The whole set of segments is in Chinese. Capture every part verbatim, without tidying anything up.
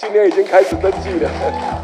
今年已经开始登记了，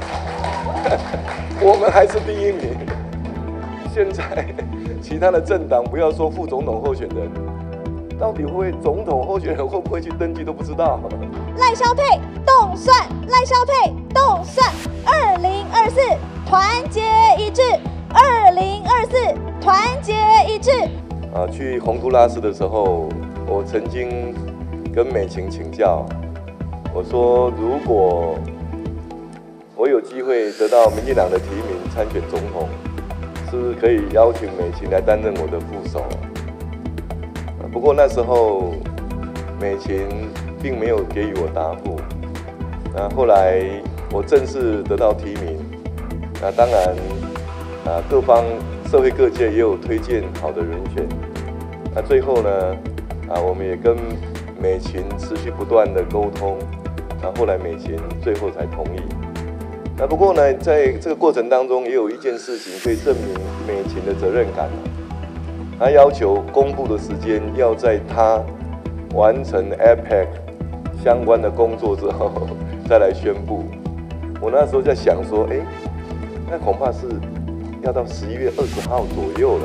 我们还是第一名。现在其他的政党，不要说副总统候选人，到底会不会总统候选人会不会去登记都不知道。 赖萧配动算，赖萧配动算，二零二四团结一致，二零二四团结一致。 啊，去洪都拉斯的时候，我曾经跟美琴请教，我说如果我有机会得到民进党的提名参选总统，是不是可以邀请美琴来担任我的副手？啊，不过那时候美琴并没有给予我答复。那后来我正式得到提名，那当然啊，各方社会各界也有推荐好的人选。那最后呢，啊，我们也跟美琴持续不断的沟通，那后来美琴最后才同意。那不过呢，在这个过程当中，也有一件事情可以证明美琴的责任感。他要求公布的时间要在他完成 A P E C 相关的工作之后再来宣布。我那时候在想说，哎，那恐怕是要到十一月二十号左右了。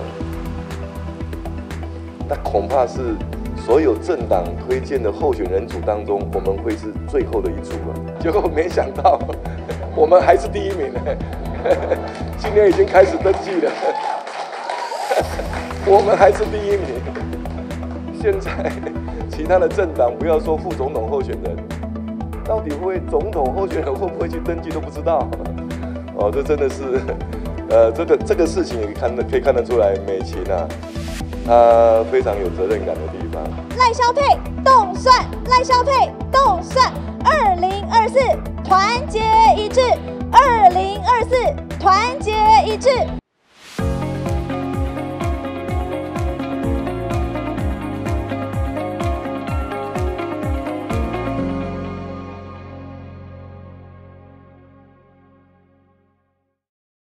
那恐怕是所有政党推荐的候选人组当中，我们会是最后的一组了。结果没想到，我们还是第一名。今年已经开始登记了，我们还是第一名。现在其他的政党，不要说副总统候选人，到底会不会总统候选人会不会去登记都不知道。哦，这真的是，呃，这个这个事情也看得可以看得出来，美琴啊。他非常有责任感的地方。 赖萧配动算，赖萧配动算，二零二四团结一致，二零二四团结一致。